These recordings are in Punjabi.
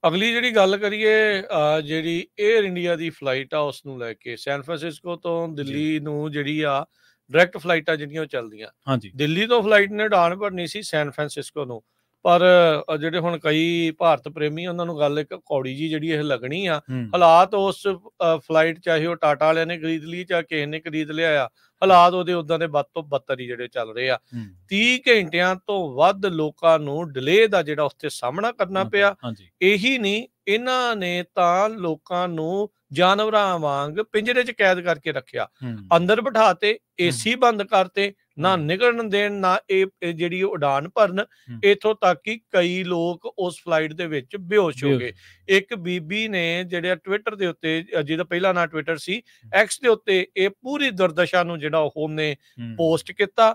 ਅਗਲੀ ਜਿਹੜੀ ਗੱਲ ਕਰੀਏ ਜਿਹੜੀ ਏਅਰ ਇੰਡੀਆ ਦੀ ਫਲਾਈਟ ਆ ਉਸ ਨੂੰ ਲੈ ਕੇ ਸੈਨ ਫਰਾਂਸਿਸਕੋ ਤੋਂ ਜੀ ਦਿੱਲੀ ਨੂੰ ਜਿਹੜੀ ਆ ਡਾਇਰੈਕਟ ਫਲਾਈਟਾਂ ਜਿਹੜੀਆਂ ਉਹ ਚੱਲਦੀਆਂ। ਹਾਂਜੀ ਦਿੱਲੀ ਤੋਂ ਫਲਾਈਟ ਨੇ ਉਡਾਣ ਭਰਨੀ ਸੀ ਸੈਨ ਫਰਾਂਸਿਸਕੋ ਨੂੰ, ਪਰ ਜਿਹੜੇ ਹੁਣ ਕਈ ਭਾਰਤ ਪ੍ਰੇਮੀ ਉਹਨਾਂ ਨੂੰ ਗੱਲ ਇੱਕ ਕੌੜੀ ਜੀ ਜਿਹੜੀ ਇਹ ਲੱਗਣੀ ਆ। ਹਾਲਾਤ ਉਸ ਫਲਾਈਟ ਚਾਹੇ ਉਹ ਟਾਟਾ ਵਾਲਿਆਂ ਨੇ ਖਰੀਦ ਲਈ ਚਾਹੇ ਕਿਸੇ ਨੇ ਖਰੀਦ ਲਿਆ ਆ, ਹਾਲਾਤ ਉਹਦੇ ਉਦਾਂ ਦੇ ਵੱਧ ਤੋਂ ਬੱਤਰ ਹੀ ਜਿਹੜੇ ਚੱਲ ਰਹੇ ਆ। 30 ਘੰਟਿਆਂ ਤੋਂ ਵੱਧ ਲੋਕਾਂ ਨੂੰ ਡਿਲੇ ਦਾ ਜਿਹੜਾ ਉੱਥੇ ਸਾਹਮਣਾ ਕਰਨਾ ਪਿਆ। ਹਾਂਜੀ ਇਹੀ ਨਹੀਂ, ਇਹਨਾਂ ਨੇ ਤਾਂ ਲੋਕਾਂ ਨੂੰ ਜਾਨਵਰਾਂ ਵਾਂਗ ਪਿੰਜਰੇ 'ਚ ਕੈਦ ਕਰਕੇ ਰੱਖਿਆ, ਅੰਦਰ ਬਿਠਾਤੇ, ਏਸੀ ਬੰਦ ਕਰਤੇ, ਨਾ ਨਿਕਲਣ ਦੇਣ, ਨਾ ਇਹ ਜਿਹੜੀ ਉਡਾਨ ਭਰਨ। ਇੱਥੋਂ ਤੱਕ ਕਿ ਕਈ ਲੋਕ ਉਸ ਫਲਾਈਟ ਦੇ ਵਿੱਚ ਬੇਹੋਸ਼ ਹੋ ਗਏ। ਇੱਕ ਬੀਬੀ ਨੇ ਜਿਹੜੇ ਟਵਿੱਟਰ ਦੇ ਉੱਤੇ, ਜਿਹਦਾ ਪਹਿਲਾ ਨਾਂ ਟਵਿੱਟਰ ਸੀ, ਐਕਸ ਦੇ ਉੱਤੇ ਇਹ ਪੂਰੀ ਦੁਰਦਸ਼ਾ ਨੂੰ ਜਿਹੜਾ ਉਹਨੇ ਪੋਸਟ ਕੀਤਾ।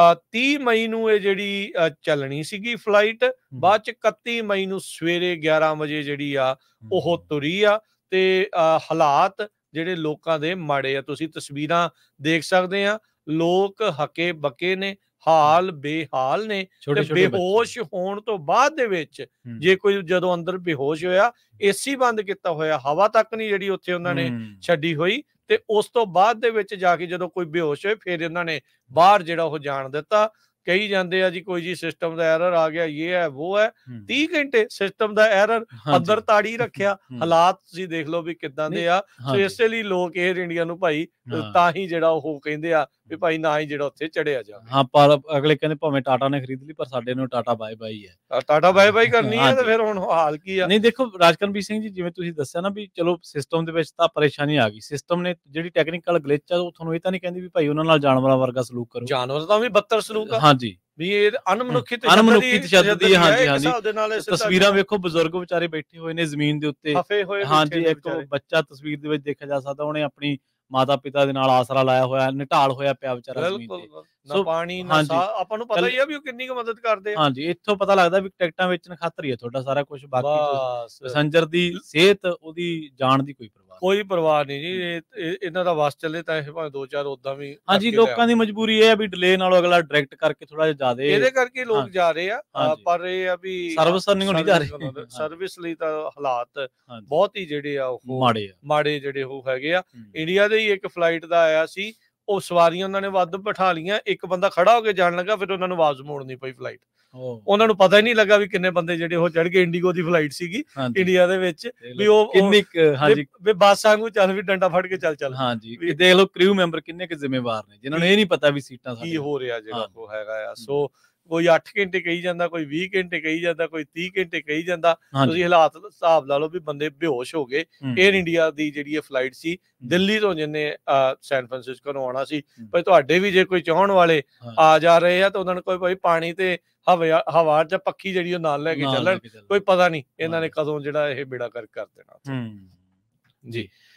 30 ਮਈ ਨੂੰ ਇਹ ਜਿਹੜੀ ਚੱਲਣੀ ਸੀਗੀ ਫਲਾਈਟ, ਬਾਅਦ ਚ 31 ਮਈ ਨੂੰ ਸਵੇਰੇ 11 ਵਜੇ ਜਿਹੜੀ ਆ ਉਹ ਤੁਰੀ ਆ। ਤੇ ਹਾਲਾਤ ਜਿਹੜੇ ਲੋਕਾਂ ਦੇ ਮਾੜੇ ਆ, ਤੁਸੀਂ ਤਸਵੀਰਾਂ ਦੇਖ ਸਕਦੇ ਆ। ਲੋਕ ਹੱਕੇ ਬੱਕੇ ਨੇ, ਹਾਲ ਬੇਹਾਲ ਨੇ। ਤੇ ਬੇਹੋਸ਼ ਹੋਣ ਤੋਂ ਬਾਅਦ ਦੇ ਵਿੱਚ ਜੇ ਕੋਈ ਜਦੋਂ ਅੰਦਰ ਬੇਹੋਸ਼ ਹੋਇਆ, ਏਸੀ ਬੰਦ ਕੀਤਾ ਹੋਇਆ, ਹਵਾ ਤੱਕ ਨਹੀਂ ਜਿਹੜੀ ਉੱਥੇ ਉਹਨਾਂ ਨੇ ਛੱਡੀ ਹੋਈ। ਤੇ ਉਸ ਤੋਂ ਬਾਅਦ ਦੇ ਵਿੱਚ ਜਾ ਕੇ ਜਦੋਂ ਕੋਈ ਬੇਹੋਸ਼ ਹੋਏ ਫਿਰ ਇਹਨਾਂ ਨੇ ਬਾਹਰ ਜਿਹੜਾ ਉਹ ਜਾਣ ਦਿੱਤਾ। ਕਹੀ ਜਾਂਦੇ ਆ ਜੀ ਕੋਈ ਜੀ ਸਿਸਟਮ ਦਾ ਐਰਰ ਆ ਗਿਆ, ਇਹ ਹੈ ਉਹ ਹੈ। 30 ਘੰਟੇ ਸਿਸਟਮ ਦਾ ਐਰਰ, ਅੰਦਰ ਤਾੜੀ ਰੱਖਿਆ। ਹਾਲਾਤ ਤੁਸੀਂ ਦੇਖ ਲਓ ਵੀ ਕਿੱਦਾਂ ਦੇ ਆ। ਸੋ ਇਸੇ ਲਈ ਲੋਕ ਏਅਰ ਇੰਡੀਆ ਨੂੰ ਭਾਈ ਤਾਂ ਹੀ ਜਿਹੜਾ ਉਹ ਕਹਿੰਦੇ ਆ ਵੀ ਭਾਈ ਨਾ ਹੀ ਜਿਹੜਾ ਉੱਥੇ ਚੜਿਆ ਜਾਵੇ। ਹਾਂ, ਪਰ ਅਗਲੇ ਕਹਿੰਦੇ ਭਾਵੇਂ ਟਾਟਾ ਨੇ ਖਰੀਦ ਲਈ ਪਰ ਸਾਡੇ ਨੂੰ ਟਾਟਾ ਬਾਏ ਬਾਈ ਹੈ, ਟਾਟਾ ਬਾਏ ਬਾਈ ਕਰਨੀ ਹੈ। ਤੇ ਫਿਰ ਹੁਣ ਹਾਲ ਕੀ ਆ? ਨਹੀਂ ਦੇਖੋ ਰਾਜਕਰਮਜੀਤ ਸਿੰਘ ਜੀ, ਜਿਵੇਂ ਤੁਸੀਂ ਦੱਸਿਆ ਨਾ ਵੀ ਚਲੋ ਸਿਸਟਮ ਦੇ ਵਿੱਚ ਤਾਂ ਪਰੇਸ਼ਾਨੀ ਆ ਗਈ, ਸਿਸਟਮ ਨੇ ਜਿਹੜੀ ਟੈਕਨੀਕਲ ਗਲਿਚ ਆ ਉਹ ਤੁਹਾਨੂੰ ਇਹ ਤਾਂ ਨਹੀਂ ਕਹਿੰਦੀ ਵੀ ਭਾਈ ਉਹਨਾਂ ਨਾਲ ਜਾਨਵਰਾਂ ਵਰਗਾ ਸਲੂਕ ਕਰੋ। ਜਾਨਵਰ ਤਾਂ ਵੀ ਬੱਤਰ ਸਲੂਕ ਆ। ਹਾਂਜੀ, ਵੀ ਇਹ ਅਣਮਨੁੱਖੀ ਤਸ਼ੱਦਦ ਹੈ। ਹਾਂਜੀ ਤਸਵੀਰਾਂ ਵੇਖੋ, ਬਜ਼ੁਰਗ ਵਿਚਾਰੇ ਬੈਠੇ ਹੋਏ ਨੇ ਜ਼ਮੀਨ ਦੇ ਉੱਤੇ। ਹਾਂਜੀ, ਇੱਕ ਬੱਚਾ ਤਸਵੀਰ ਦੇ ਵਿੱਚ ਦੇਖਿਆ ਜਾ ਸਕਦਾ, ਉਹਨੇ ਆਪਣੀ ਮਾਤਾ ਪਿਤਾ ਦੇ ਨਾਲ ਆਸਰਾ ਲਾਇਆ ਹੋਇਆ, ਨਿਢਾਲ ਹੋਇਆ ਪਿਆ ਵਿਚਾਰਾ ਜ਼ਮੀਨ ਤੇ। ਨਾ ਪਾਣੀ ਨਾ ਸਾਹ, ਆਪਾਂ ਨੂੰ ਪਤਾ ਹੀ ਆ ਵੀ ਉਹ ਕਿੰਨੀ ਕੁ ਮਦਦ ਕਰਦੇ ਆ। ਹਾਂਜੀ, ਇੱਥੋਂ ਪਤਾ ਲੱਗਦਾ ਵੀ ਟਿਕਟਾਂ ਵੇਚਣ ਖਾਤਰ ਹੀ ਆ ਤੁਹਾਡਾ ਸਾਰਾ ਕੁਝ, ਬਾਕੀ ਪੈਸੰਜਰ ਦੀ ਸਿਹਤ, ਉਹਦੀ ਜਾਨ ਦੀ ਕੋਈ ਪਰਵਾਹ ਨਹੀਂ ਜੀ। ਇਹਨਾਂ ਦਾ ਵਸ ਚੱਲੇ ਤਾਂ ਇਹ ਭਾਵੇਂ 2-4 ਉਦਾਂ ਵੀ। ਹਾਂਜੀ, ਲੋਕਾਂ ਦੀ ਮਜਬੂਰੀ ਇਹ ਆ ਵੀ ਡਿਲੇ ਨਾਲੋਂ ਅਗਲਾ ਡਾਇਰੈਕਟ ਕਰਕੇ ਥੋੜਾ ਜਿਹਾ ਜ਼ਿਆਦਾ, ਇਹਦੇ ਕਰਕੇ ਲੋਕ ਜਾ ਰਹੇ ਆ। ਪਰ ਇਹ ਆ ਵੀ ਸਰਵਿਸ ਨਹੀਂ ਹੋਣੀ ਜਾ ਰਹੀ। ਸਰਵਿਸ ਲਈ ਤਾਂ ਹਾਲਾਤ ਬਹੁਤ ਹੀ ਜਿਹੜੇ ਆ ਉਹ ਮਾੜੇ ਜਿਹੜੇ ਉਹ ਹੈਗੇ ਆ। ਇੰਡੀਆ ਦੇ ਹੀ ਇੱਕ ਫਲਾਈਟ ਦਾ ਆਇਆ ਸੀ, ਉਹ ਸਵਾਰੀਆਂ ਉਹਨਾਂ ਨੇ ਵੱਧ ਬਿਠਾ ਲਈਆਂ, ਇੱਕ ਬੰਦਾ ਖੜਾ ਹੋ ਕੇ ਜਾਣ ਲੱਗਾ, ਫਿਰ ਉਹਨਾਂ ਨੂੰ ਆਵਾਜ਼ ਮੋੜਨੀ ਪਈ ਫਲਾਈਟ। ਉਹਨਾਂ ਨੂੰ ਪਤਾ ਹੀ ਨਹੀਂ ਲੱਗਾ ਵੀ ਕਿੰਨੇ ਬੰਦੇ ਜਿਹੜੇ ਉਹ ਚੜ ਗਏ। ਇੰਡੀਗੋ ਦੀ ਫਲਾਈਟ ਸੀਗੀ ਇੰਡੀਆ ਦੇ ਵਿੱਚ, ਵੀ ਉਹ ਵੀ ਬੱਸ ਵਾਂਗੂ ਚੱਲ, ਵੀ ਡੰਡਾ ਫੜ ਕੇ ਚੱਲ। ਹਾਂਜੀ, ਦੇਖ ਲਓ ਕ੍ਰਿਊ ਮੈਂਬਰ ਕਿੰਨੇ ਕੁ ਜ਼ਿੰਮੇਵਾਰ ਨੇ, ਜਿਨ੍ਹਾਂ ਨੂੰ ਇਹ ਨਹੀਂ ਪਤਾ ਵੀ ਸੀਟਾਂ ਕੀ ਹੋ ਰਿਹਾ ਜਿਹੜਾ ਉਹ ਹੈਗਾ ਆ। ਸੋ ਕੋਈ 8 ਘੰਟੇ ਕਹੀ ਜਾਂਦਾ, ਕੋਈ 20 ਘੰਟੇ ਕਹੀ ਜਾਂਦਾ, ਕੋਈ 30 ਘੰਟੇ ਕਹੀ ਜਾਂਦਾ। ਤੁਸੀਂ ਹਾਲਾਤ ਦਾ ਹਿਸਾਬ ਲਾ ਲਓ ਵੀ ਬੰਦੇ ਬੇਹੋਸ਼ ਹੋ ਗਏ। ਏਅਰ ਇੰਡੀਆ ਦੀ ਜਿਹੜੀ ਇਹ ਫਲਾਈਟ ਸੀ ਦਿੱਲੀ ਤੋਂ, ਜਿਹਨੇ ਸੈਨ ਫਰਾਂਸਿਸਕੋ ਨੂੰ ਆਉਣਾ ਸੀ। ਪਰ ਤੁਹਾਡੇ ਵੀ ਜੇ ਕੋਈ ਚਾਹਣ ਵਾਲੇ ਆ ਜਾ ਰਹੇ ਆ ਤਾਂ ਉਹਨਾਂ ਨੂੰ ਕੋਈ ਭਾਈ ਪਾਣੀ ਤੇ ਹਵਾ ਜਾਂ ਪੱਖੀ ਜਿਹੜੀ ਉਹ ਨਾਲ ਲੈ ਕੇ ਚੱਲਣ। ਕੋਈ ਪਤਾ ਨਹੀਂ ਇਹਨਾਂ ਨੇ ਕਦੋਂ ਜਿਹੜਾ ਇਹ ਬੇੜਾ ਕਰ ਦੇਣਾ ਜੀ।